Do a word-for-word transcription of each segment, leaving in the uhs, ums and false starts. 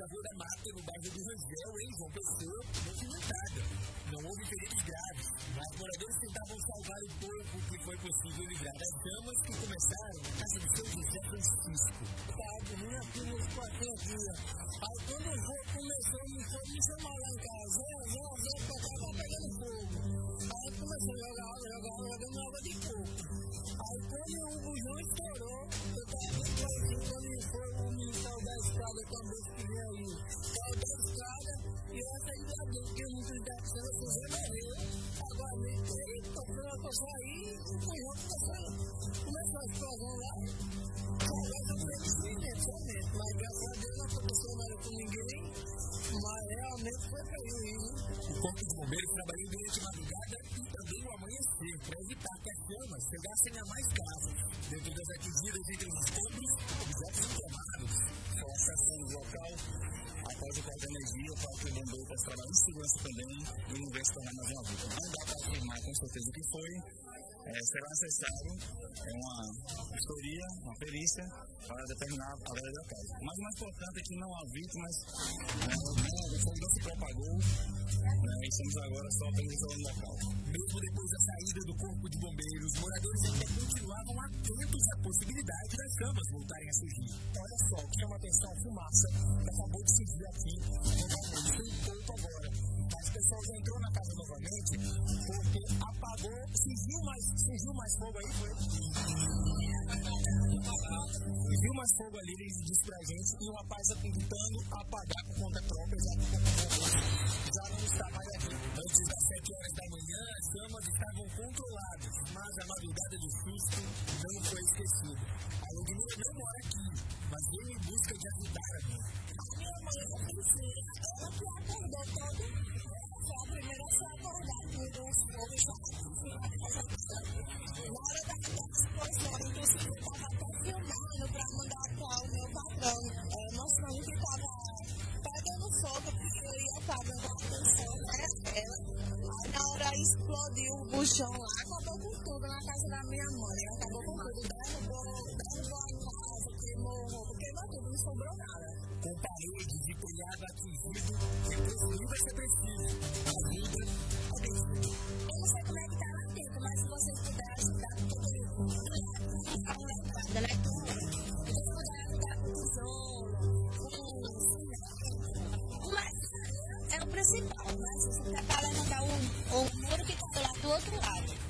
da Rua da Mata, no bairro do Rangel, em João Pessoa, movimentada. Não houve feridos graves, mas moradores tentavam salvar o pouco que foi possível livrar das chamas que começaram na casa do seu José Francisco. Estava dormindo aqui nos quartinhos aqui. Aí quando o fogo começou, me foi me chamar lá em casa. Zé, Zé, Zé, que estava pegando fogo. Aí começou a jogar água, jogar água, jogando água de coco. Aí quando o bujão estourou, eu estava muito assim, quando foi o ministro da estrada também que veio aí. Saiu da estrada e essa ainda deu, porque muitos da estrada já morreu. Agora mesmo, eita, foi uma coisa aí e o bujão começou, começou a explosão lá. Essa foi de cimento, somente, mas graças a Deus não aconteceu nada com ninguém, mas realmente foi prejuízo. O Corpo de Bombeiros trabalhou durante a madrugada e também o amanhecer para evitar que as chamas chegassem a mais casas. Dentro das atingidas entre os escombros, objetos inflamados. Foi a estação do local, após o corte de energia, o Corpo de Bombeiros trabalhou em segurança também e não veio se tornar mais uma vítima. Não dá para afirmar com certeza o que foi. É, será necessário é uma vistoria, uma perícia para determinar a verdade da causa. Mas o mais importante é que não há vítimas, né, o fogo não se propagou, né, e estamos agora só apenas falando da causa. Mesmo depois da saída do Corpo de Bombeiros, os moradores ainda continuavam atentos à possibilidade das chamas voltarem a surgir. Olha só, o que chama a atenção a fumaça que acabou de surgir aqui novamente, tem pouco agora. As pessoas entrou na casa novamente porque apagou, surgiu mais, surgiu mais fogo aí, foi? Surgiu mais fogo ali, ele disse pra gente, e o rapaz tentando apagar por conta própria, já que já não está mais aqui. Antes das sete horas da manhã, as chamas estavam controladas, mas a madrugada do susto não foi esquecida. A Ludmilla não mora aqui, mas veio em busca de ajudar a mãe. A minha mãe é filha, ela que acordou todo. Foi a primeira a se acordar, tudo, os fogos estavam na hora da explosão, inclusive eu estava até filmando para mandar para o meu patrão, é, mostrando que estava pegando fogo, porque eu ia pagando a atenção, né? Ela. Aí na hora explodiu o buchão lá, acabou com tudo na casa da minha mãe, acabou com tudo, derrubou, derrubou a casa, queimou, queimou tudo, não sobrou nada. Com paredes e telhado atingido, reconstruir vai ser preciso. Ajuda a Deus. Eu não sei como é que tá lá dentro, mas se vocês puderem ajudar, porque ficar uma entrada, né? Se vocês puderem ajudar com tijolo, com cimento, mas é o principal, né? Se você tentar levantar o, o muro que tá lá do outro lado.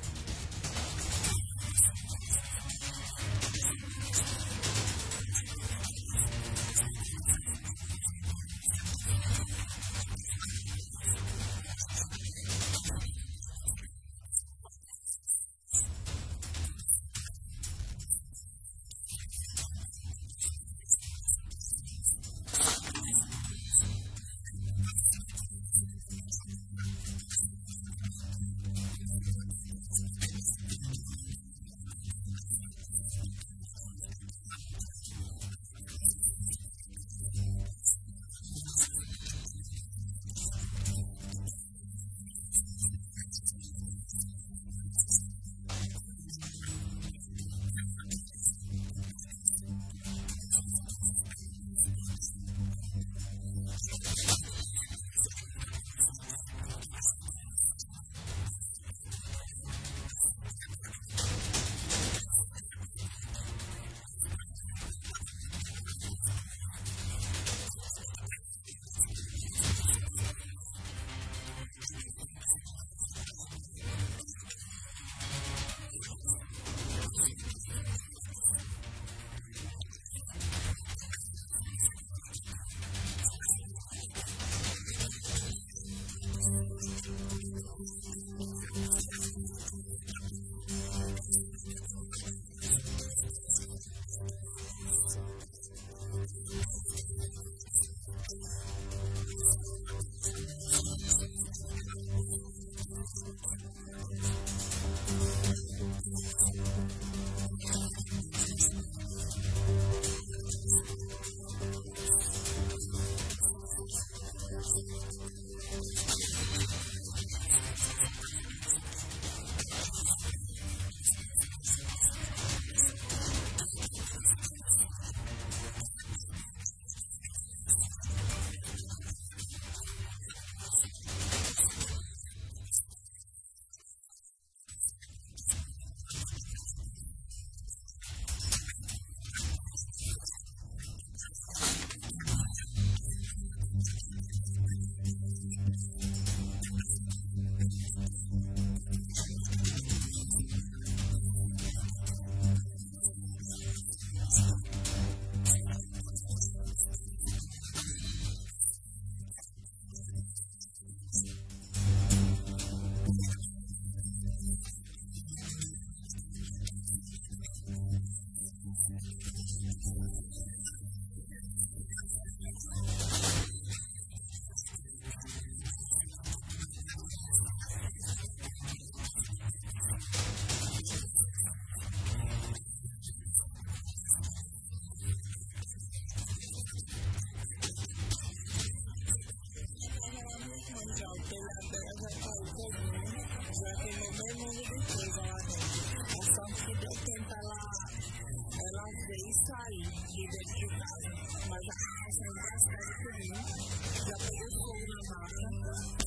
mas já passando bastante por mim, já peguei fogo na mata.